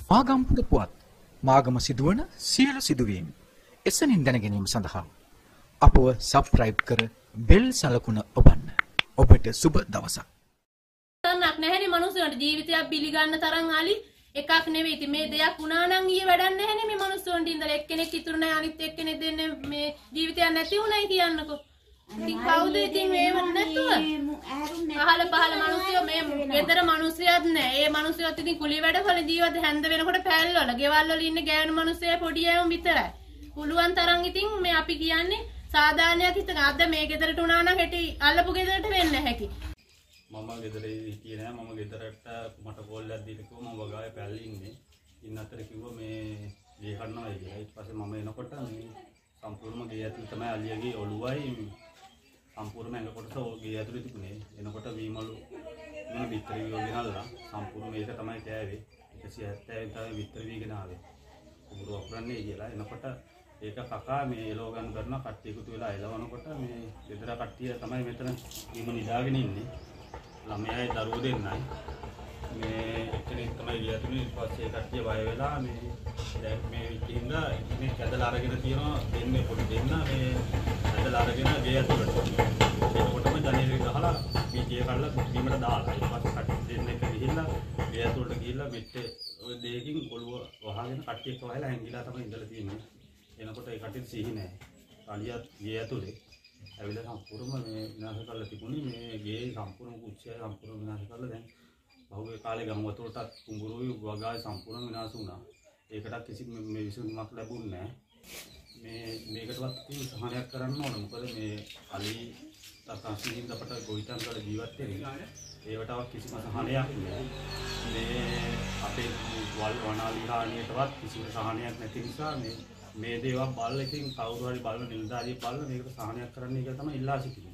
මාගම්පුර පුවත් මාගම සිදුවන සියලු සිදුවීම් එසනින් දැන ගැනීම සඳහා අපව සබ්ස්ක්‍රයිබ් කර බෙල් සලකුණ ඔබන්න. ඔබට සුබ දවසක්. තනක් නැහැනේ මිනිස්සුන්ට ජීවිතයක් පිළිගන්න තරම් hali එකක් නෙවෙයි. ඉතින් මේ දෙයක් වුණා නම් ඊයේ වැඩක් නැහැනේ මේ මිනිස්සුන්ට ඉඳලා එක්කෙනෙක් ඉතුරු නැහැ අනිත් එක්කෙනෙක් දෙන්නේ මේ ජීවිතයක් නැති උනායි කියන්නකෝ. ඉතින් කවුද ඉතින් මේව නැතුව අහල පහල මිනිස්සුયો මේ ගෙදර මිනිස්සුයත් නෑ. ඒ මිනිස්සුයත් ඉතින් කුලී වැඩවල ජීවත් හැන්ද වෙනකොට පැල්වල ගෙවල් වල ඉන්න ගෑනු මිනිස්සුය පොඩි අයම විතරයි. පුළුවන් තරම් ඉතින් මේ අපි කියන්නේ සාධාරණයක් හිතන අද මේ ගෙදරට උනා නම් හෙටි අල්ලපු ගෙදරට වෙන්න හැකි. මම ගෙදරේ හිටියේ නෑ. මම ගෙදරට මට කෝල් එකක් දීලා කිව්වා මම වගාවේ පැල්ලේ ඉන්නේ. ඉන්න අතර කිව්වා මේ ගේ කන්නවා කියලා. ඊට පස්සේ මම එනකොට මේ සම්පූර්ණම ගේ ඇතුළේ තමයි අලියගේ ඔළුවයි සම්පූර්ණ ඇඟ කොටස ගේ ඇතුළේ තිබුණේ. එනකොට වීමලු මොන විතර වියෝගෙනල්ලා සම්පූර්ණ මේක තමයි කෑවේ. 170 තමයි විතර වීගෙන ආවේ. උඹර වපරන්නේ කියලා. එනකොට ඒක කකා මේ එලෝගන් කරන කට්ටිය එකතු වෙලා එලවනකොට මේ ගෙදර කට්ටිය තමයි මෙතන වීම නිදාගෙන ඉන්නේ. ළමයායි දරුවෝ දෙන්නයි. මේ එක්කෙනෙක් තමයි ගේ ඇතුළේ ඊට පස්සේ කට්ටිය බය වෙලා මේ දැන් මේ ඉඳලා ඉන්නේ කැදලා අරගෙන තියනවා දෙන්නේ පොඩි දෙන්න මේ කැදලා අරගෙන ගේ ඇතුළට. ඒකකොටම ජනේලෙ ගහලා මේ ගේ කඩලා කුට්ටියකට දාලා ඊට පස්සේ කට්ටිය දෙන්න එක ගිහිල්ලා ගේ ඇතුළට ගිහිල්ලා මෙත්තේ ඔය දෙයකින් ඔළුව වහගෙන කට්ටියක් වහලා හැංගිලා තමයි ඉඳලා තියෙන්නේ. එනකොට ඒ කට්ටිය සිහි නැහැ. අලියත් ගේ ඇතුළේ ඇවිල්ලා සම්පූර්ණම මේ විනාශ කරලා තිබුණේ මේ ගේ සම්පූර්ණ කුච්චය සම්පූර්ණ විනාශ කරලා දැන් බහුවේ කාලේ ගම් වතුරටත් කුඹුරුයි වගාවේ සම්පූර්ණ විනාශ වුණා. ඒකටත් කිසි මේ විසඳුමක් ලැබුණේ නැහැ. මේකටවත් කිසි සහනයක් කරන්න ඕන. මොකද මේ අලි තත්ත්වයෙන් අපට ගොවිතැන් වල ජීවත් වෙන්නේ. ඒවටවත් කිසිම සහනයක් නෑ. මේ අපේ වල් වනාලි හානියටවත් කිසිම සහනයක් නැති නිසා මේ දේවල් බලලා ඉතින් කවුරු හරි බලන නිලධාරියෙක් බලලා මේකට සහනයක් කරන්න කියලා තමයි ඉල්ලා සිටින්නේ.